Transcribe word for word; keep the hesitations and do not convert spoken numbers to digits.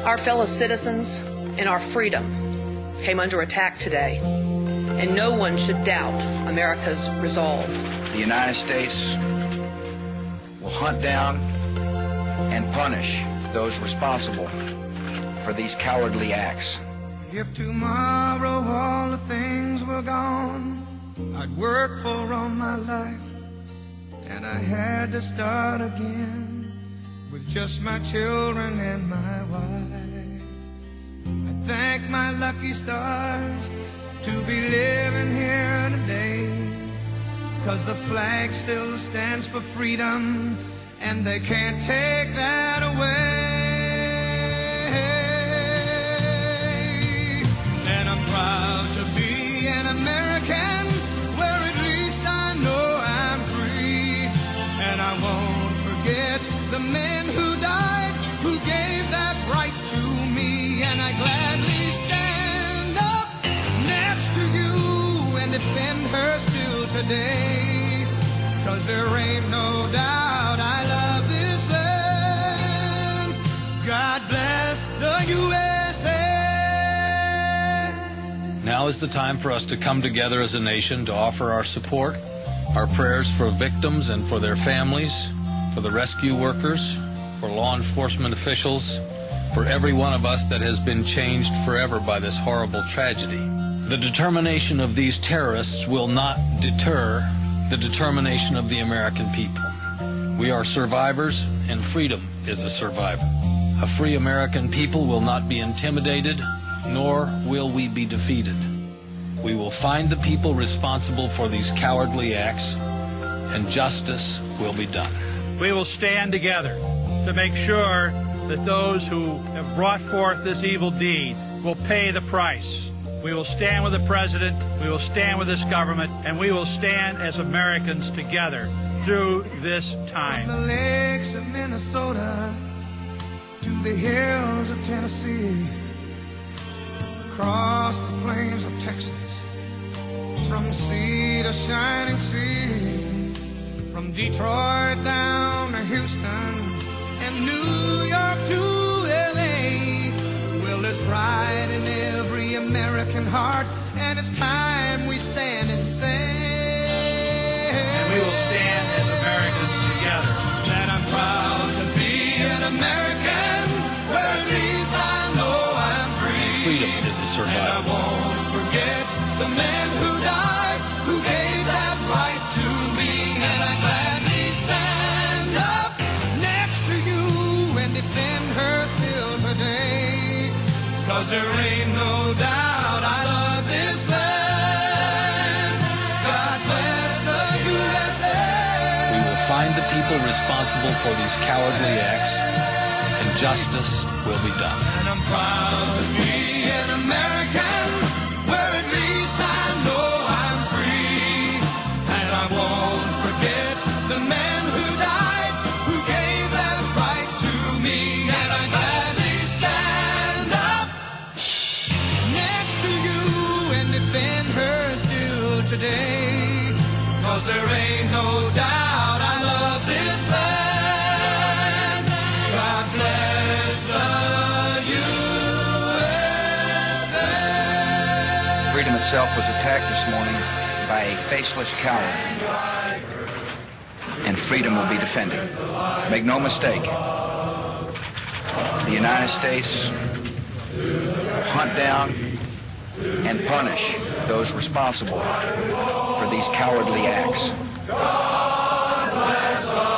Our fellow citizens and our freedom came under attack today, and no one should doubt America's resolve. The United States will hunt down and punish those responsible for these cowardly acts. If tomorrow all the things were gone I'd worked for all my life, and I had to start again with just my children and my wife. I thank my lucky stars to be living here today, 'cause the flag still stands for freedom, and they can't take that away. And I'm proud to be an American, where at least I know I'm free. And I won't forget the men who died, who gave that right to me. And I gladly stand up next to you and defend her still today, 'cause there ain't no doubt I love this land. God bless the U S A. Now is the time for us to come together as a nation to offer our support, our prayers for victims and for their families, for the rescue workers, for law enforcement officials, for every one of us that has been changed forever by this horrible tragedy. The determination of these terrorists will not deter the determination of the American people. We are survivors, and freedom is a survivor. A free American people will not be intimidated, nor will we be defeated. We will find the people responsible for these cowardly acts, and justice will be done. We will stand together to make sure that those who have brought forth this evil deed will pay the price. We will stand with the President, we will stand with this government, and we will stand as Americans together through this time. From the lakes of Minnesota to the hills of Tennessee, across the plains of Texas, from sea to shining sea, from Detroit down to Houston and New York to L A. Well, there's pride in every American heart, and it's time we stand and say, and we will stand as Americans together. That I'm proud to be an American, where at least I know I'm free. Freedom is a survival. And I won't forget the men who died, who gave that right to me. And I gladly stand up next to you and defend her still today, 'cause there ain't no doubt I love this land. God bless the U S A. We will find the people responsible for these cowardly acts, and justice will be done. And I'm proud to be an American, where at least I know I'm free. And I won't forget the men who died, who gave that right to me. And I gladly stand up next to you and defend her still today, 'cause there ain't no doubt I love this land. God bless the U S A. Freedom itself was attacked this morning by a faceless coward, and freedom will be defended. Make no mistake, the United States will hunt down and punish those responsible for these cowardly acts. God bless